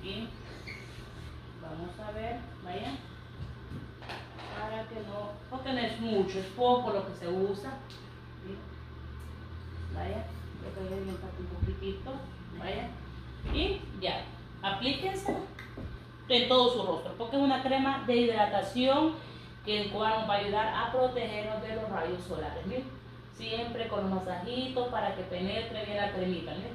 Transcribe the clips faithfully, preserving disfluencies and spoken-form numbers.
Aquí. Vamos a ver, vaya. Para que no, porque no es mucho, es poco lo que se usa. ¿Sí? Vaya, yo voy a aumentar un poquitito, vaya. Y ya, aplíquense en todo su rostro, porque es una crema de hidratación que el cual nos va a ayudar a protegernos de los rayos solares. ¿Sí? Siempre con los masajitos para que penetre bien la cremita. ¿Sí?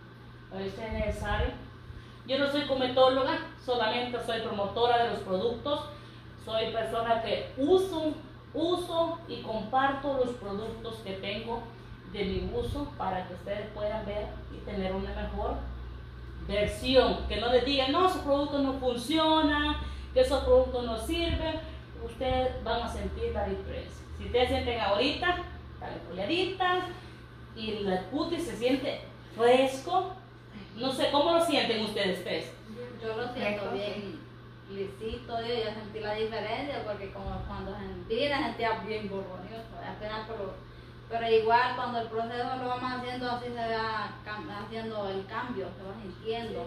A veces es necesario. Yo no soy cometóloga, solamente soy promotora de los productos. Soy persona que uso, uso y comparto los productos que tengo de mi uso para que ustedes puedan ver y tener una mejor versión. Que no les digan, no, esos productos no funcionan, que esos productos no sirven. Ustedes van a sentir la diferencia. Si ustedes sienten ahorita, están poliaditas y la cutis se siente fresco. No sé, ¿cómo lo sienten ustedes, tres? Yo lo siento bien lisito, yo ya sentí la diferencia porque como cuando sentí, la sentía bien borroso, apenas pero, pero igual cuando el proceso lo vamos haciendo así se va haciendo el cambio, se va sintiendo.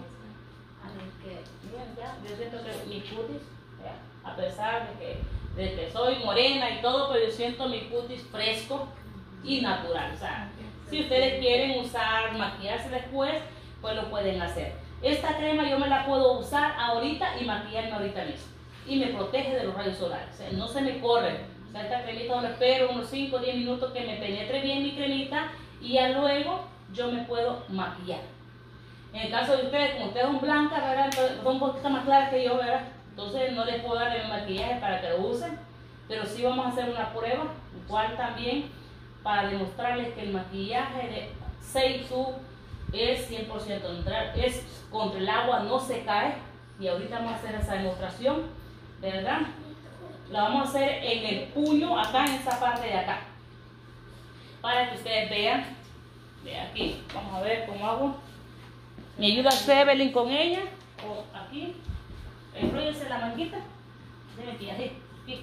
Así que bien, ya, yo siento que mi cutis, ya, a pesar de que, de que soy morena y todo, pero yo siento mi cutis fresco y natural. O sea, si ustedes quieren usar, maquillarse después, pues lo pueden hacer. Esta crema yo me la puedo usar ahorita y maquillarme ahorita mismo. Y me protege de los rayos solares. O sea, no se me corre. O sea, esta cremita yo espero unos cinco o diez minutos que me penetre bien mi cremita y ya luego yo me puedo maquillar. En el caso de ustedes, como ustedes son blancas, ¿verdad? Son un poquito más claras que yo, ¿verdad? Entonces no les puedo dar el maquillaje para que lo usen. Pero sí vamos a hacer una prueba, igual también, para demostrarles que el maquillaje de Seisu es cien por ciento neutral, es contra el agua, no se cae. Y ahorita vamos a hacer esa demostración, ¿verdad? La vamos a hacer en el puño, acá en esta parte de acá, para que ustedes vean. De aquí, vamos a ver cómo hago. Me ayuda Evelyn con ella, o aquí, enróllese la manguita, déjame aquí, así, aquí,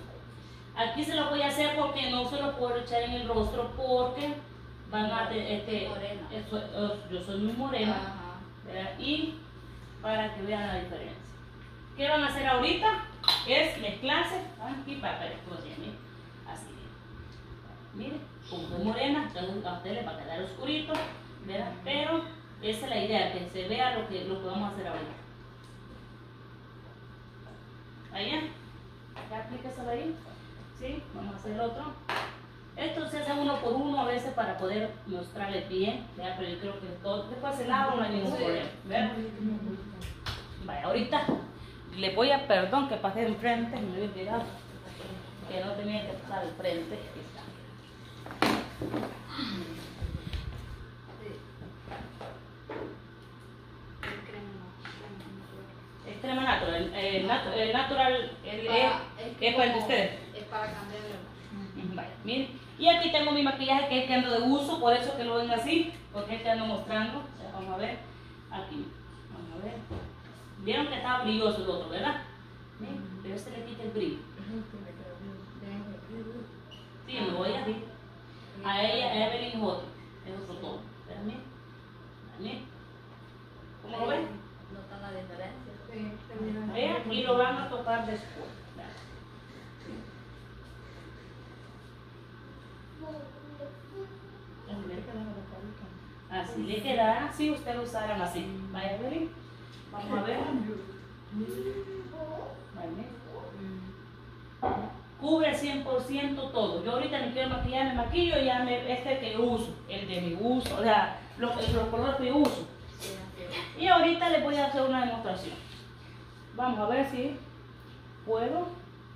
aquí se lo voy a hacer porque no se lo puedo echar en el rostro porque van a este, eso, yo soy muy morena. Ajá. Y para que vean la diferencia. ¿Qué van a hacer ahorita? Es mezclarse aquí para que miren, así. Miren, como soy morena, entonces a ustedes les va a quedar oscurito, ¿verdad? Pero esa es la idea, que se vea lo que, lo que vamos a hacer ahorita. Allá, ya aplíqueselo ahí. ¿Sí? Vamos a hacer el otro. Esto se hace uno por uno a veces para poder mostrarles bien, ¿verdad? Pero yo creo que todo, después se lava, no hay ningún problema, ¿verdad? Vaya, ahorita le voy a, perdón que pasé enfrente, me había olvidado que no tenía que pasar al frente. Es crema natural, el, nat el natural el, para, es, es, es para ustedes. Es para cambiarlo. Vaya, miren. Y aquí tengo mi maquillaje que es que ando de uso, por eso que lo ven así, porque este ando mostrando. Ya, vamos a ver, aquí, vamos a ver. Vieron que estaba brilloso el otro, ¿verdad? ¿Sí? Pero este le quita el brillo. Sí, me voy a decir. A ella, a Evelyn es otro, es otro tono. ¿Ven? ¿Ven? ¿Cómo lo ven? ¿Notan la diferencia? Sí. Vean, y lo van a tocar después. Así le quedará si ustedes lo usaran así. Vaya, Evelyn. Vamos a ver. Cubre cien por ciento todo. Yo ahorita me quiero maquillar, me maquillo y ya me, este que yo uso, el de mi uso, o sea, los, los colores que yo uso. Y ahorita les voy a hacer una demostración. Vamos a ver si puedo.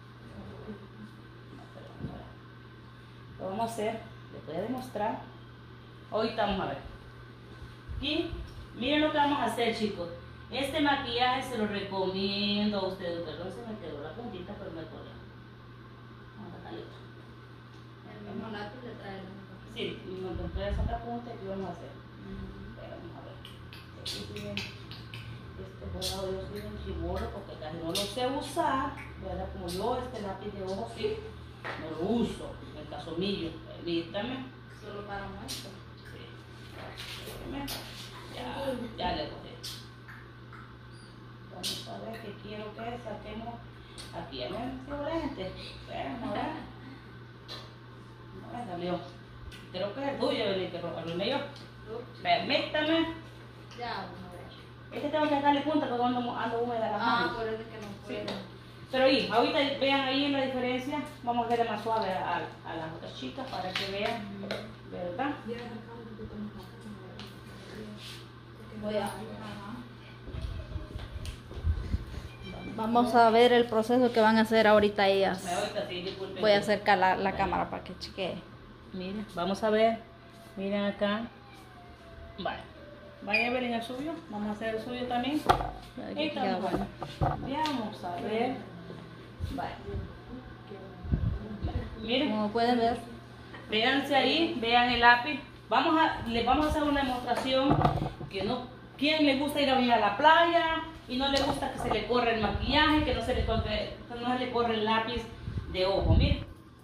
Lo vamos a hacer, les voy a demostrar. Ahorita vamos a ver. Y miren lo que vamos a hacer, chicos. Este maquillaje se lo recomiendo a ustedes. Perdón, se me quedó la puntita, pero me acuerdo. Vamos a sacarle otro. El mismo lápiz le trae. Sí, y me encontré esa otra punta que vamos a hacer. Mm. Pero vamos a ver. Aquí tienen este borrado, yo soy un chibolo porque casi no lo sé usar, ¿verdad? Como yo, este lápiz de ojo, sí, no lo uso. En el caso mío, permítame. Solo para muestra. Sí. Ya, ya le cogí. quiero que saquemos aquí, a ver, si hola gente, vean, a ver, no me salió, creo que es el tuyo, el que arruiné yo, permítame, Ya, vamos a ver. este tengo que sacarle punta porque ando, ando húmeda la Ah, mano. por eso es que no puedo. Sí. Pero ahí, ahorita vean ahí la diferencia, vamos a hacerle más suave a, a las otras chicas para que vean, ¿verdad? Voy a... Vamos a ver el proceso que van a hacer ahorita ellas. Ahorita sí, disculpen. Voy a acercar la, la cámara para que chequee. Miren, vamos a ver, miren acá. Vale. Vaya a ver en el suyo, vamos a hacer el suyo también. Aquí Esta queda vamos, bueno. vamos a ver. Vale. Miren, Como pueden ver, véanse ahí, vean el lápiz. Vamos a, les vamos a hacer una demostración que no, ¿quién le gusta ir a bañar a la playa y no le gusta que se le corra el maquillaje, que no se le corre, que no se le corre el lápiz de ojo? Miren.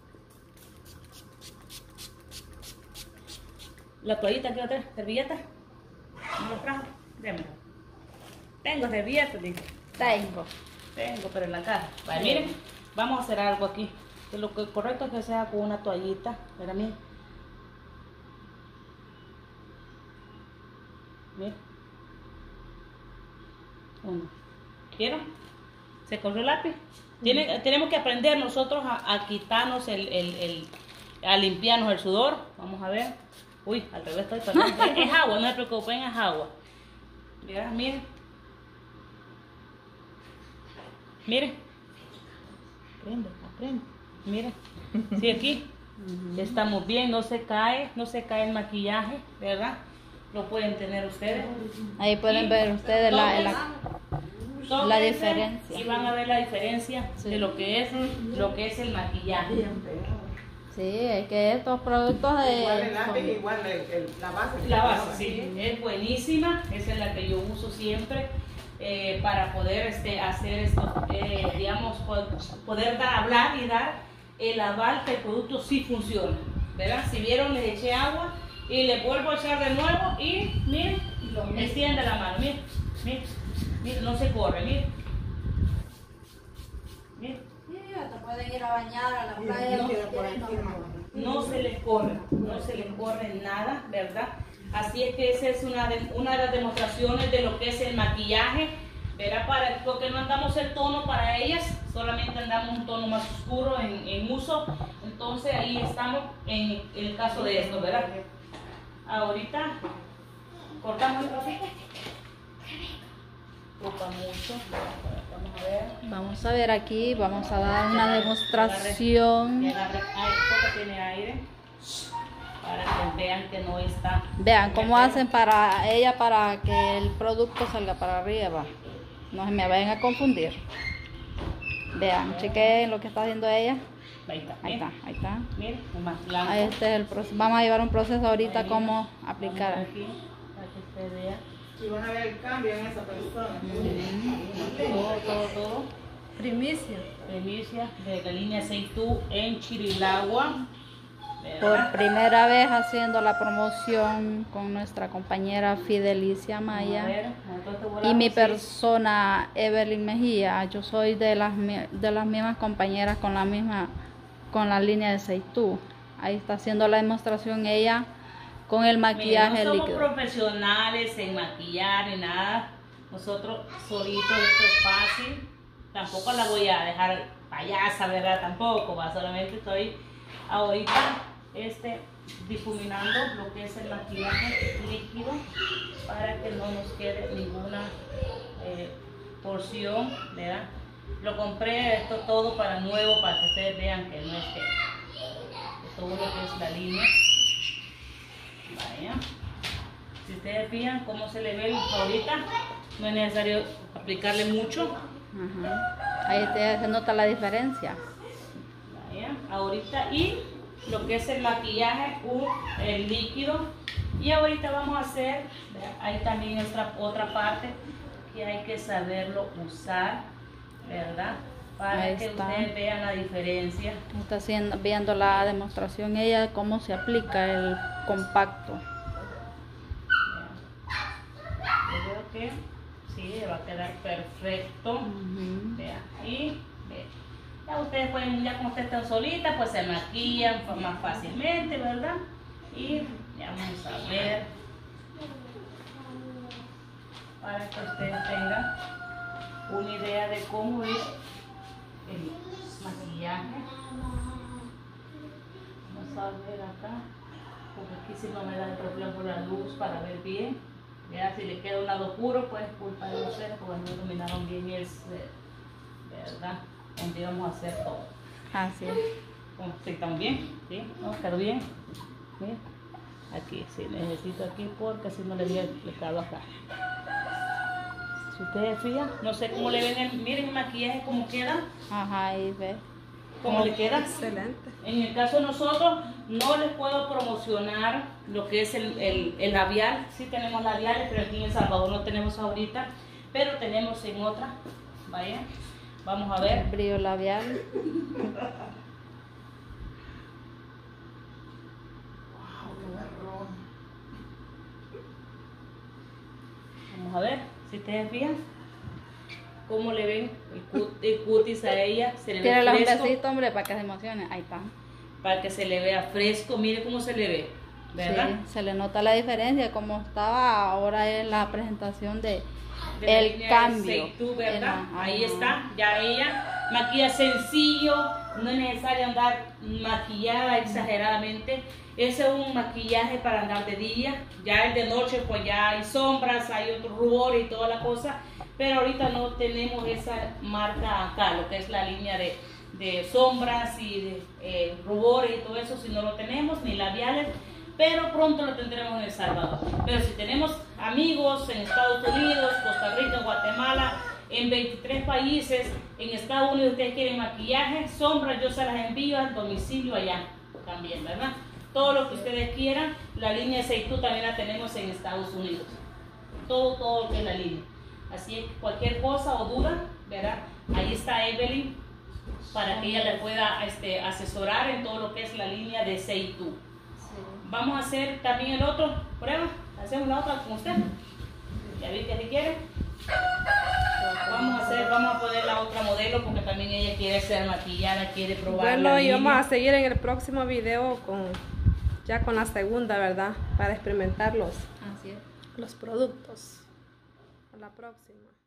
La toallita aquí otra, servilleta. ¿No lo trajo? Démelo. Tengo servilleta, dice. tengo. Tengo, pero en la caja. Vale, miren, vamos a hacer algo aquí. Que lo que correcto es que sea con una toallita. Mira, miren. Miren. Uno. ¿Vieron? ¿Se corrió el lápiz? Tiene, tenemos que aprender nosotros a, a quitarnos el, el, el, a limpiarnos el sudor. Vamos a ver. Uy, al revés estoy, perdón. Es, es agua, no se preocupen, es agua. Mira, miren. Miren. Aprende, aprende. Miren. Sí, aquí. Estamos bien, no se cae, no se cae el maquillaje, ¿verdad? Lo pueden tener ustedes. Ahí pueden Y ver ustedes la, la, tóquense la diferencia. Y van a ver la diferencia Sí. de lo que es lo que es el maquillaje. Sí, es que estos productos de... Igual el lápiz, son- igual el, el- la base. La base, sí, es buenísima, esa es la que yo uso siempre eh, para poder este, hacer esto, eh, digamos, po- poder dar, hablar y dar el aval que el producto sí funciona, ¿verdad? Si vieron, les eché agua y le vuelvo a echar de nuevo y miren, extiende la mano, miren, miren, miren, no se corre, miren, miren. Sí, hasta pueden ir a bañar a la Y playa. aquí queda por encima. No se les corre, no se les corre nada, ¿verdad? Así es que esa es una de, una de las demostraciones de lo que es el maquillaje, ¿verdad? Para, porque no andamos el tono para ellas, solamente andamos un tono más oscuro en, en uso, entonces ahí estamos en el caso de esto, ¿verdad? Ahorita cortamos el trocito. Ocupa mucho, vamos a ver. Vamos a ver aquí, vamos a dar una Que demostración. agarre aire, porque tiene aire, para que vean que no está. Vean cómo hacen para ella para que el producto salga para arriba. No se me vayan a confundir. Vean, chequen lo que está haciendo ella. Ahí está, Ahí está, ahí está. miren, es más blanco. Ahí este es el proceso. Vamos a llevar un proceso ahorita Ahí, cómo aplicar. vamos aquí, para que usted vea. Y van a ver el cambio en esa persona. Todo, todo, todo. Primicia. Primicia de la línea Seitú en Chirilagua. Por ¿Verdad? primera vez haciendo la promoción con nuestra compañera Fidelicia Vamos a Maya ver, entonces y volamos, mi sí. persona Evelyn Mejía. Yo soy de las mi- de las mismas compañeras con la misma con la línea de Seitú. Ahí está haciendo la demostración ella con el maquillaje Miren, no somos líquido. profesionales en maquillar ni nada. Nosotros solitos, esto es fácil. Tampoco la voy a dejar payasa, ¿verdad? Tampoco, va. Solamente estoy ahorita este, difuminando lo que es el maquillaje líquido para que no nos quede ninguna eh, porción, ¿verdad? Lo compré esto todo para nuevo, para que ustedes vean que no es que todo lo que es la línea. Vaya. Si ustedes fijan cómo se le ve ahorita, no es necesario aplicarle mucho. Ajá. Ahí te- se nota la diferencia. Vaya. Ahorita y lo que es el maquillaje, uh, el líquido. Y ahorita vamos a hacer, vea, hay también otra, otra parte que hay que saberlo usar, ¿verdad? Para Ahí que está. ustedes vean la diferencia. Está haciendo, viendo la demostración ella de cómo se aplica el compacto. Yo creo que sí, va va a quedar perfecto. Ujú. Vea, y vea. Ya ustedes pueden, ya como ustedes están solitas, pues se maquillan más fácilmente, ¿verdad? Y ya vamos a ver, para que ustedes tengan una idea de cómo es el maquillaje. Vamos a ver acá, porque aquí si no me da el reflejo la luz para ver bien. Ya si le queda un lado oscuro, pues culpa de ustedes, porque no iluminaron bien ese, ¿verdad? Donde íbamos a hacer todo. Así es. Oh, sí, también, sí, no, quedó bien. Mira, aquí, sí, necesito aquí porque así no le había explicado acá. Si ustedes fijan, no sé cómo le ven, el, miren el maquillaje cómo queda, Ajá, ahí ve. cómo le queda. Excelente. En el caso de nosotros, no les puedo promocionar lo que es el, el, el labial. Sí tenemos labiales, pero aquí en El Salvador no tenemos ahorita, pero tenemos en otra. Vaya, vamos a ver. El brillo labial. Vamos a ver, si ustedes fijan, cómo le ven el, cut, el cutis a ella. Se le Tiene ve los fresco, besitos, hombre, para que se emocione. Ahí está. para que se le vea fresco. Mire cómo se le ve, ¿verdad? Sí, se le nota la diferencia, como estaba ahora en la presentación de, De la el línea de cambio. Seitu, ¿verdad? En la- Ahí ajá. está, ya ella maquilla sencillo, no es necesario andar maquillada exageradamente. Ese es un maquillaje para andar de día, ya el de noche pues ya hay sombras, hay otro rubor y toda la cosa, pero ahorita no tenemos esa marca acá, lo que es la línea de, de sombras y de eh, rubores y todo eso, si no lo tenemos, ni labiales, pero pronto lo tendremos en El Salvador. Pero si tenemos amigos en Estados Unidos, Costa Rica, Guatemala, en veintitrés países, en Estados Unidos ustedes quieren maquillaje, sombras, yo se las envío al domicilio allá también, ¿verdad? Todo lo que ustedes quieran, la línea de Seitu también la tenemos en Estados Unidos. Todo, todo lo que es la línea. Así es que cualquier cosa o duda, ¿verdad? Ahí está Evelyn para que ella le pueda este, asesorar en todo lo que es la línea de Seitu. Sí. Vamos a hacer también el otro prueba. Hacemos la otra con usted. Ya vi que si quiere. Vamos a hacer, vamos a poner la otra modelo porque también ella quiere ser maquillada, quiere probar. Bueno, la y vamos línea. a seguir en el próximo video con ya con la segunda, ¿verdad? Para experimentar los, Así es. los productos. A la próxima.